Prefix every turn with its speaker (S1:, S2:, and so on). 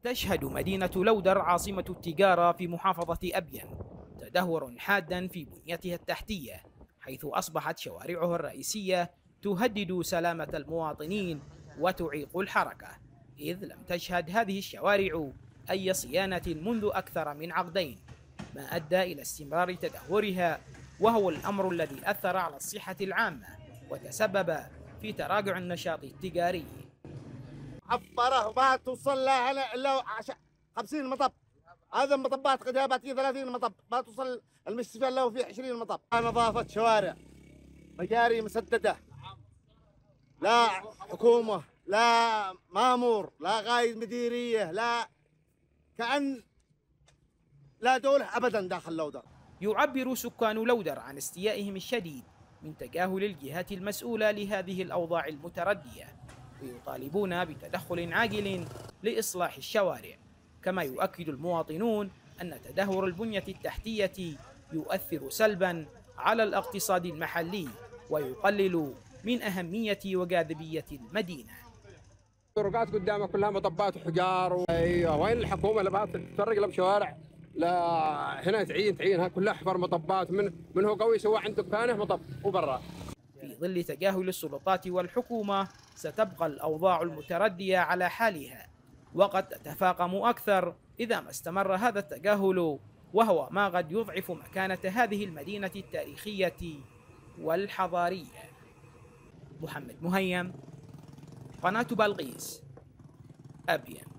S1: تشهد مدينة لودر عاصمة التجارة في محافظة أبين تدهور حادا في بنيتها التحتية، حيث أصبحت شوارعها الرئيسية تهدد سلامة المواطنين وتعيق الحركة، إذ لم تشهد هذه الشوارع أي صيانة منذ أكثر من عقدين، ما أدى إلى استمرار تدهورها، وهو الأمر الذي أثر على الصحة العامة وتسبب في تراجع النشاط التجاري.
S2: عبره ما توصل لها هنا الا 50 مطب. هذا المطبات قد 30 مطب، ما توصل المستشفى الا وفي 20 مطب. نظافه شوارع، مجاري مسدده، لا حكومه، لا مامور، لا قايد مديريه، لا كأن لا دولة ابدا داخل لودر.
S1: يعبر سكان لودر عن استيائهم الشديد من تجاهل الجهات المسؤولة لهذه الأوضاع المتردية، ويطالبون بتدخل عاجل لإصلاح الشوارع. كما يؤكد المواطنون أن تدهور البنية التحتية يؤثر سلبا على الاقتصاد المحلي ويقلل من أهمية وجاذبية المدينة.
S3: الطرقات قدامها كلها مطبات وحجار ايوه، وين الحكومه اللي بغت تفرق لهم شوارع؟ لا هنا تعين كلها حفر مطبات، من هو قوي سواء عند دكانه مطب وبرا.
S1: في ظل تجاهل السلطات والحكومة ستبقى الأوضاع المتردية على حالها، وقد تتفاقم أكثر إذا ما استمر هذا التجاهل، وهو ما قد يضعف مكانة هذه المدينة التاريخية والحضارية. محمد مهيم، قناة بلقيس، أبين.